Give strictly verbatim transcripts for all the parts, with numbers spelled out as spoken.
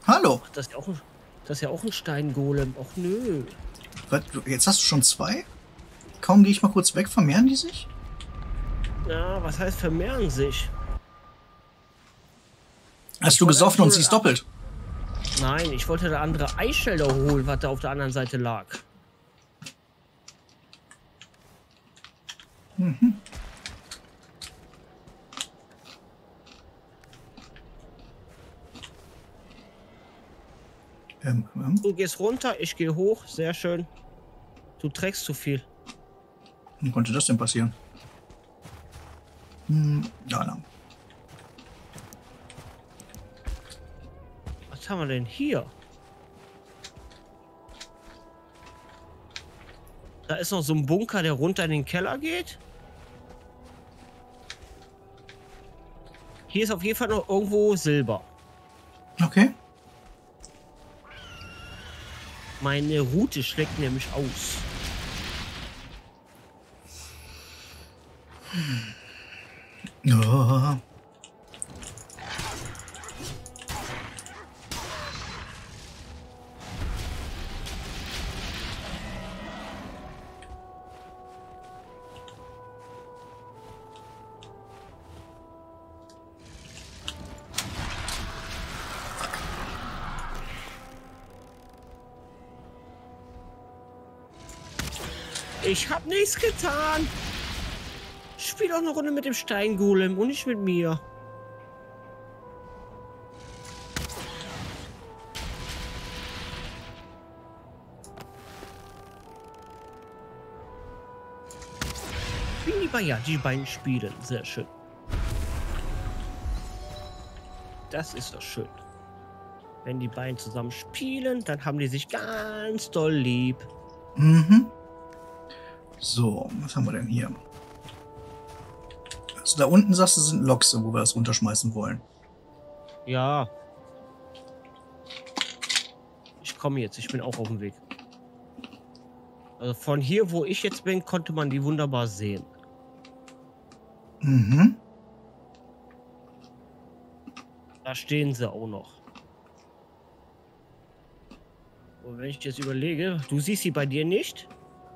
Hallo. Ach, das ist ja auch ein, das ist ja auch ein Steingolem. Och nö. Was, jetzt hast du schon zwei? Kaum gehe ich mal kurz weg, vermehren die sich? Ja, was heißt vermehren sich? Hast Ich du wollte gesoffen und eigentlich siehst nur- doppelt? Nein, ich wollte der andere Eisschilder holen, was da auf der anderen Seite lag. Mhm. Ähm, ähm. Du gehst runter, ich gehe hoch. Sehr schön. Du trägst zu viel. Wie konnte das denn passieren? Hm, ja, na. Was haben wir denn hier? Da ist noch so ein Bunker, der runter in den Keller geht. Hier ist auf jeden Fall noch irgendwo Silber. Okay. Meine Route schlägt nämlich aus. Ja. Ich hab nichts getan. Spiel doch eine Runde mit dem Steingolem und nicht mit mir. Ich will lieber ja die beiden spielen. Sehr schön. Das ist doch schön. Wenn die beiden zusammen spielen, dann haben die sich ganz doll lieb. Mhm. So, was haben wir denn hier? Also da unten sagst du, sind Loks, wo wir das runterschmeißen wollen. Ja. Ich komme jetzt, ich bin auch auf dem Weg. Also von hier, wo ich jetzt bin, konnte man die wunderbar sehen. Mhm. Da stehen sie auch noch. Und wenn ich jetzt überlege, du siehst sie bei dir nicht?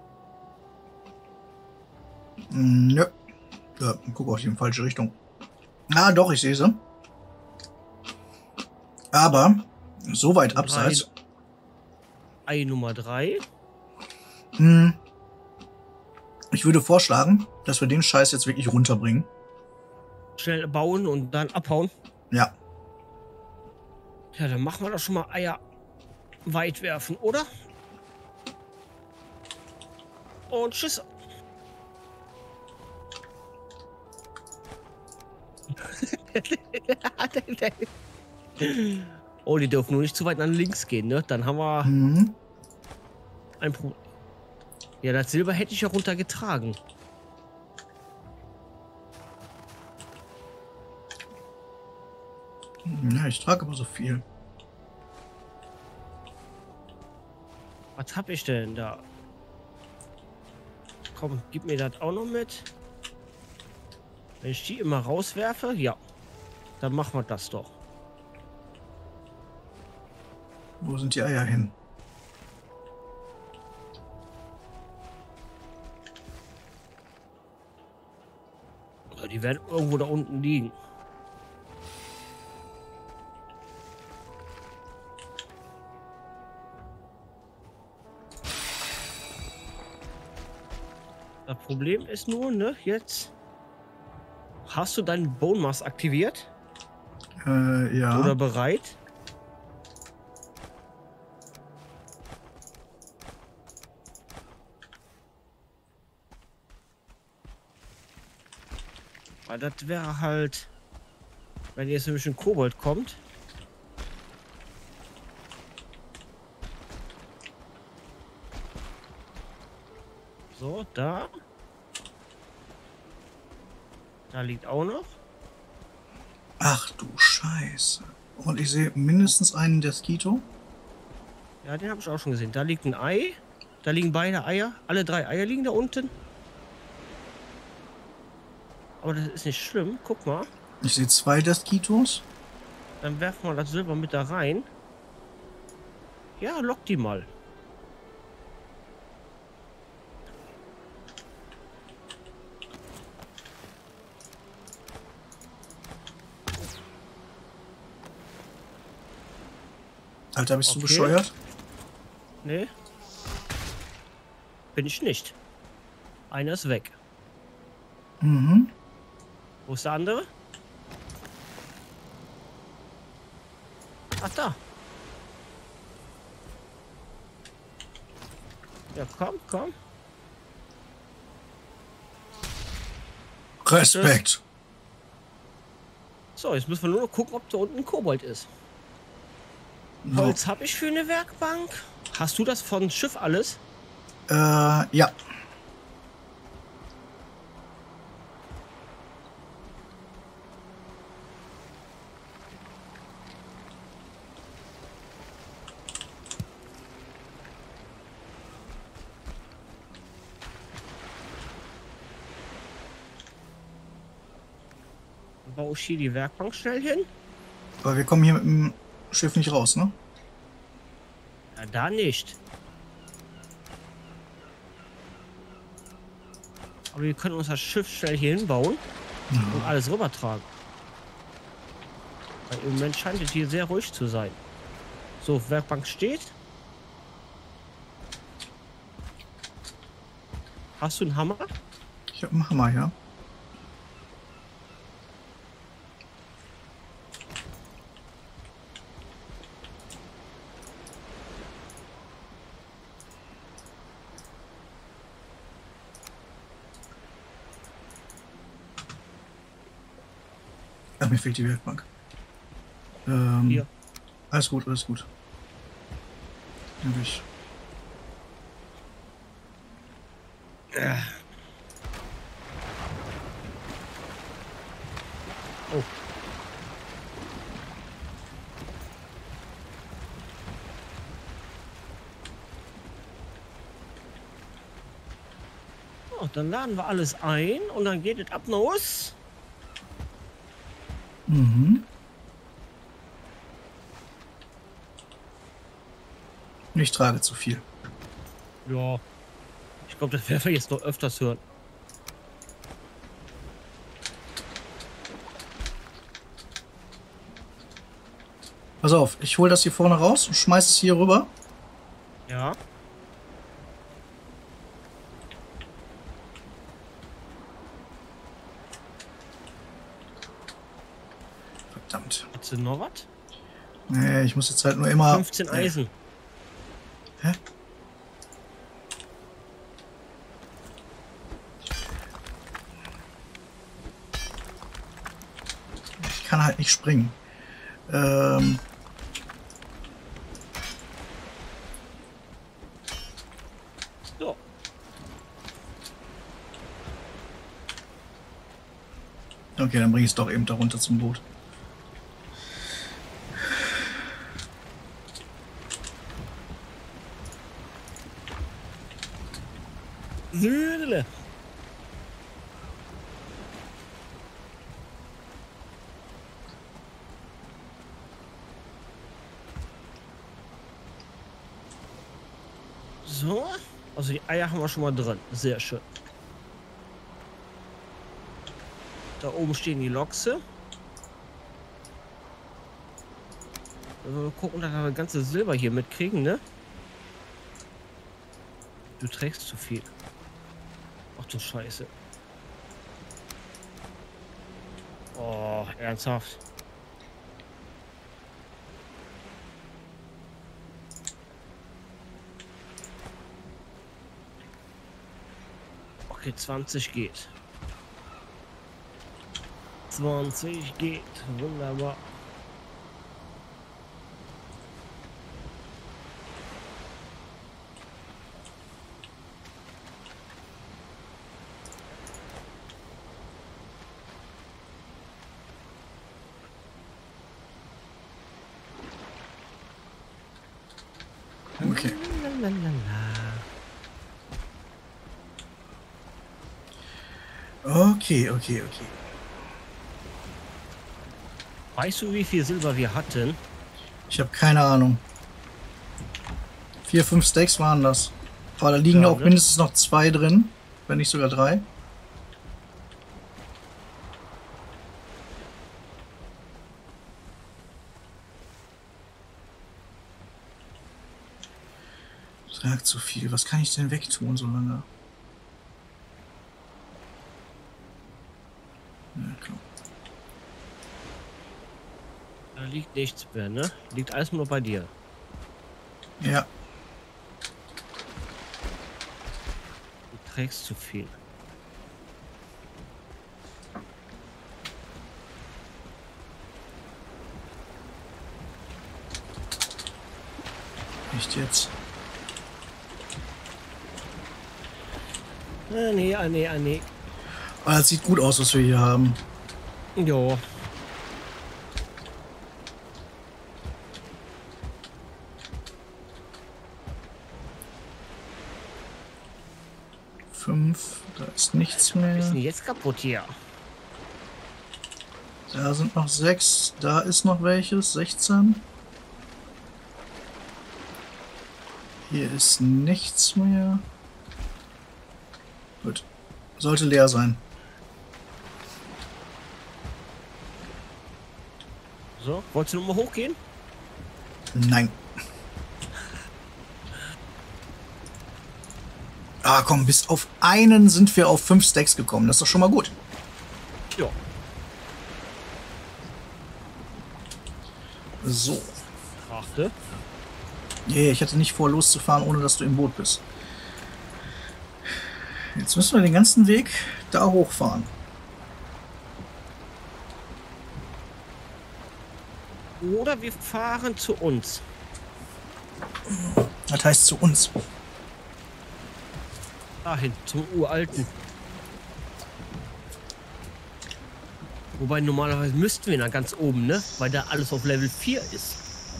Nö. Ja, guck auch in die falsche Richtung. Ah, doch, ich sehe sie. Aber so weit abseits. Ei Nummer drei. Hm, ich würde vorschlagen, dass wir den Scheiß jetzt wirklich runterbringen. Schnell bauen und dann abhauen. Ja. Ja, dann machen wir doch schon mal Eier weit werfen, oder? Und tschüss. Oh, die dürfen nur nicht zu weit nach links gehen, ne? Dann haben wir Mhm. ein Problem. Ja, das Silber hätte ich ja runtergetragen. Ja, ich trage aber so viel. Was hab ich denn da? Komm, gib mir das auch noch mit. Wenn ich die immer rauswerfe, ja. Dann machen wir das doch. Wo sind die Eier hin? Die werden irgendwo da unten liegen. Das Problem ist nur, ne, jetzt hast du deinen Bone Mass aktiviert Äh, ja. oder bereit? Weil das wäre halt, wenn jetzt nämlich ein Kobold kommt. So, da. Da liegt auch noch. Ach du Scheiße. Und ich sehe mindestens einen Deskito. Ja, den habe ich auch schon gesehen. Da liegt ein Ei. Da liegen beide Eier. Alle drei Eier liegen da unten. Aber das ist nicht schlimm. Guck mal. Ich sehe zwei Deskitos. Dann werfen wir das Silber mit da rein. Ja, lock die mal. Alter, bist du Okay. bescheuert? Nee. Bin ich nicht. Einer ist weg. Mhm. Wo ist der andere? Ach, da. Ja, komm, komm. Respekt. So, jetzt müssen wir nur noch gucken, ob da unten ein Kobold ist. So. Holz habe ich für eine Werkbank. Hast du das von Schiff alles? Äh, ja. Baue ich hier die Werkbank schnell hin? Aber wir kommen hier mit dem Schiff nicht raus, ne? Ja, da nicht. Aber wir können uns das Schiff schnell hier hinbauen und alles rübertragen. Weil im Moment scheint es hier sehr ruhig zu sein. So, Werkbank steht. Hast du einen Hammer? Ich hab einen Hammer, ja. Ach, mir fehlt die Werkbank. Ähm, Hier. Alles gut, alles gut. Hab ich. Oh. Oh, dann laden wir alles ein und dann geht es ab los. Mhm. Ich trage zu viel. Ja. Ich glaube, das werden wir jetzt noch öfters hören. Pass auf, ich hole das hier vorne raus und schmeiß es hier rüber. Ja. Verdammt. Hast du noch was? Nee, ich muss jetzt halt nur immer... fünfzehn Eisen. Hä? Ich kann halt nicht springen. Ähm... So. Okay, dann bringe ich es doch eben da runter zum Boot. Südele. So. Also die Eier haben wir schon mal drin. Sehr schön. Da oben stehen die Lochse. Also wir gucken, dass wir das ganze Silber hier mitkriegen, ne? Du trägst zu viel. Ach du Scheiße. Oh, ernsthaft. Okay, zwanzig geht. zwanzig geht. Wunderbar. Okay. Okay, okay, okay. Weißt du, wie viel Silber wir hatten? Ich habe keine Ahnung. Vier, fünf Stacks waren das. Aber da liegen Ja, auch ne? mindestens noch zwei drin, wenn nicht sogar drei. Trag zu viel. Was kann ich denn wegtun so lange? Ja, klar. Da liegt nichts mehr, ne? Liegt alles nur bei dir. Ja. Du trägst zu viel. Echt jetzt? Ah, nee, ah, nee, ah, nee. Aber es sieht gut aus, was wir hier haben. Jo. Fünf. Da ist nichts Was ist mehr. denn jetzt kaputt hier? Da sind noch sechs. Da ist noch welches. sechzehn. Hier ist nichts mehr. Gut. Sollte leer sein. So, wolltest du noch mal hochgehen? Nein. Ah, komm, bis auf einen sind wir auf fünf Stacks gekommen. Das ist doch schon mal gut. Ja. So. Achte. Yeah, ich hatte nicht vor, loszufahren, ohne dass du im Boot bist. Jetzt müssen wir den ganzen Weg da hochfahren. Oder wir fahren zu uns. Das heißt zu uns. Dahin, zum Uralten. Wobei normalerweise müssten wir da ganz oben, ne? Weil da alles auf Level vier ist.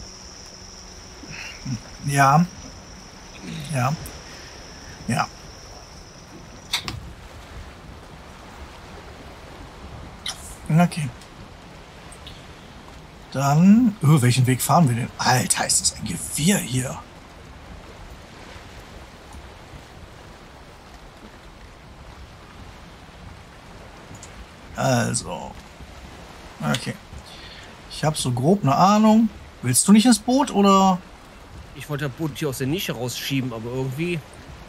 Ja. Ja. Ja. Okay. Dann... Oh, welchen Weg fahren wir denn? Alter, ist das ein Gewirr hier. Also. Okay. Ich habe so grob eine Ahnung. Willst du nicht ins Boot, oder? Ich wollte das Boot hier aus der Nische rausschieben, aber irgendwie...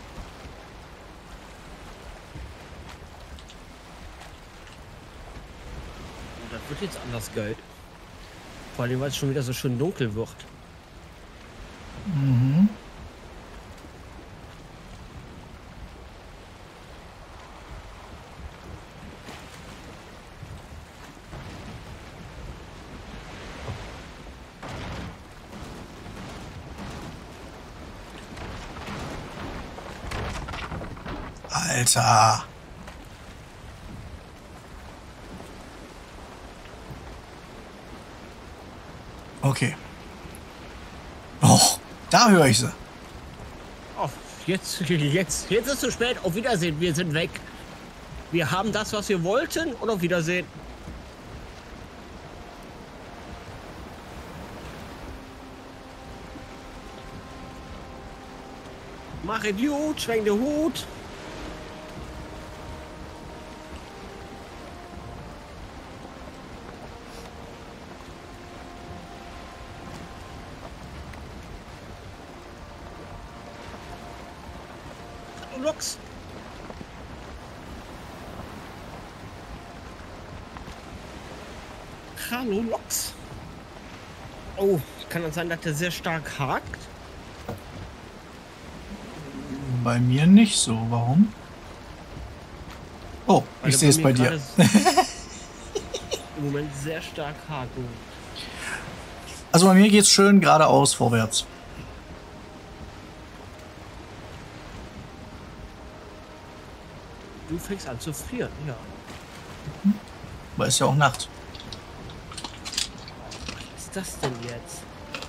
Das wird jetzt anders geil. Vor allem, weil es schon wieder so schön dunkel wird. Mhm. Alter. Okay. Oh, da höre ich sie. Oh, jetzt, jetzt, jetzt ist es zu spät. Auf Wiedersehen, wir sind weg. Wir haben das, was wir wollten, und auf Wiedersehen. Mach Idiot, schwenk den Hut. Lux. Hallo Lux. Oh, kann das sein, dass der sehr stark hakt? Bei mir nicht so. Warum? Oh, Weil ich er sehe es mir bei dir. gerade Im Moment sehr stark hakt. Also bei mir geht's schön geradeaus vorwärts. Du fängst an zu frieren, ja. Aber ist ja auch Nacht. Was ist das denn jetzt?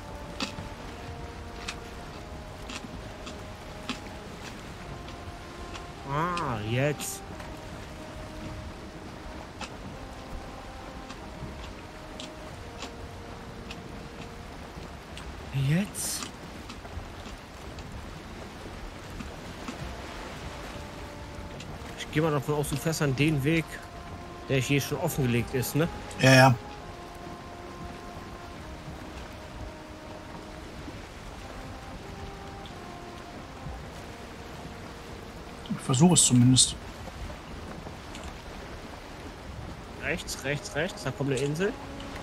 Ah, jetzt. Jetzt? gehe mal davon aus, du fährst an den Weg, der hier schon offengelegt ist, ne? Ja, ja. Ich versuche es zumindest. Rechts, rechts, rechts, da kommt eine Insel.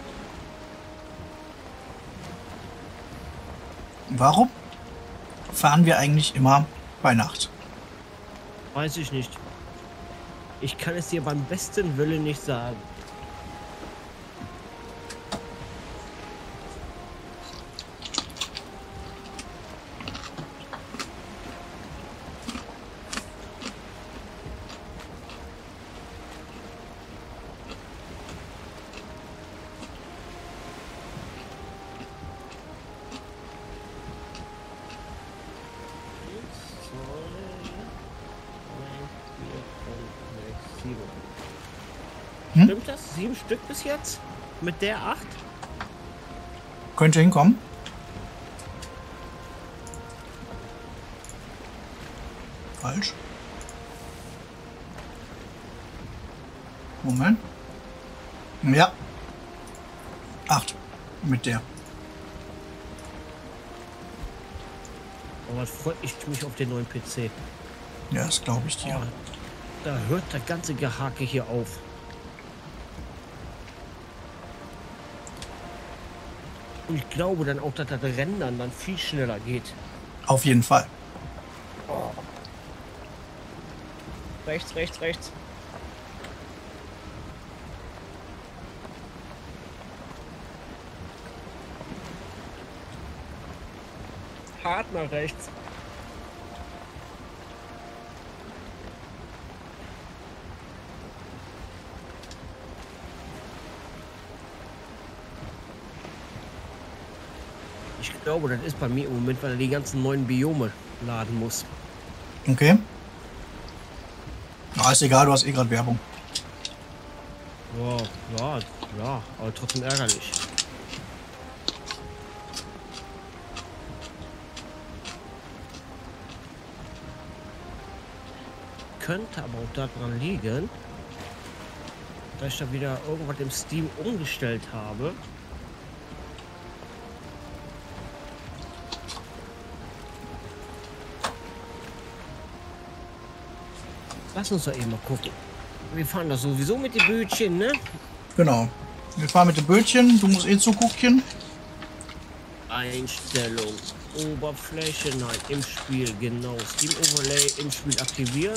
Warum fahren wir eigentlich immer bei Nacht? Weiß ich nicht. Ich kann es dir beim besten Willen nicht sagen. Hm? Stimmt das? Sieben Stück bis jetzt? Mit der acht? Könnte hinkommen. Falsch. Moment. Ja. Acht. Mit der. Aber freut ich mich auf den neuen P C. Ja, das glaube ich dir. Oh, da hört das ganze Gehake hier auf. Und ich glaube dann auch, dass das Rendern dann viel schneller geht. Auf jeden Fall. Oh. Rechts, rechts, rechts. Hart nach rechts. Ich glaube, das ist bei mir im Moment, weil er die ganzen neuen Biome laden muss. Okay. Na, ist egal, du hast eh gerade Werbung. Ja, ja, ja, aber trotzdem ärgerlich. Könnte aber auch daran liegen, dass ich da wieder irgendwas im Steam umgestellt habe. Lass uns doch eben mal gucken. Wir fahren das sowieso mit den Bötchen, ne? Genau. Wir fahren mit dem Bötchen, du musst eh zugucken. Einstellung, Oberfläche, nein, im Spiel, genau. Steam Overlay im Spiel aktivieren.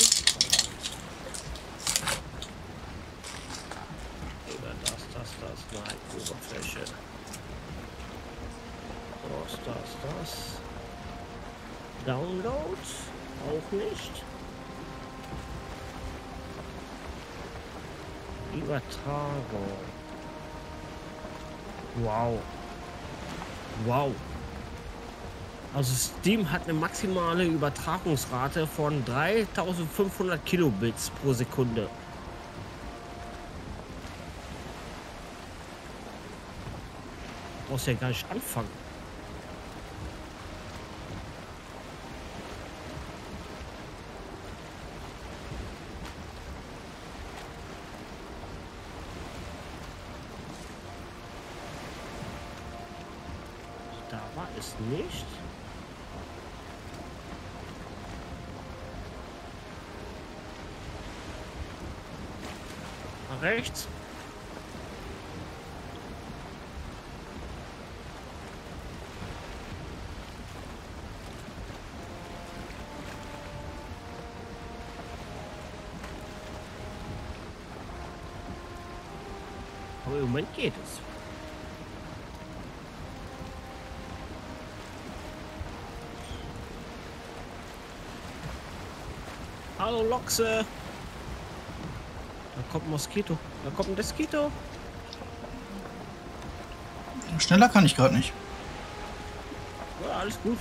Oder das, das, das, nein, Oberfläche. Das, das, das. Download, auch nicht. Übertragung. Wow. Wow. Also Steam hat eine maximale Übertragungsrate von dreitausendfünfhundert Kilobits pro Sekunde. Du brauchst ja gar nicht anfangen. Da war es nicht. Nach rechts. Aber im Moment geht es. Hallo Loxe. Da kommt ein Moskito. Da kommt ein Moskito. Schneller kann ich gerade nicht. Ja, alles gut.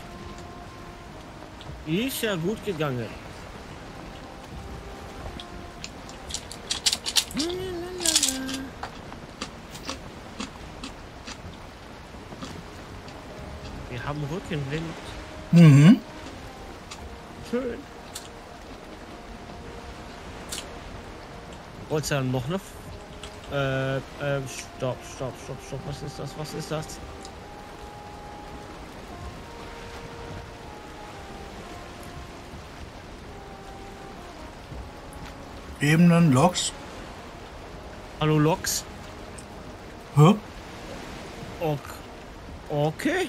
Ist ja gut gegangen. Wir haben Rückenwind. Mhm. Schön. Wolltest du dann noch eine... Äh, äh, stopp, stopp, stopp, stopp. Was ist das? Was ist das? Ebenen, Loks. Hallo, Loks? Hä? Ok. Okay.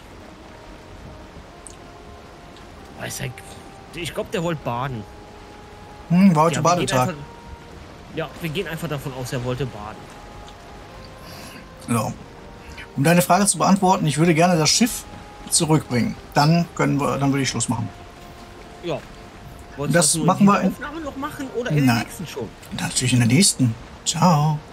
Weiß er, ich glaube, der wollte baden. Hm, war heute Ja, wir gehen Badetag. einfach- Ja, wir gehen einfach davon aus, er wollte baden. So. Um deine Frage zu beantworten, ich würde gerne das Schiff zurückbringen. Dann können wir, dann würde ich Schluss machen. Ja. Das Wolltest du machen wir in in- dieser Aufnahme noch machen oder in Nein. der nächsten schon? Natürlich in der nächsten. Ciao.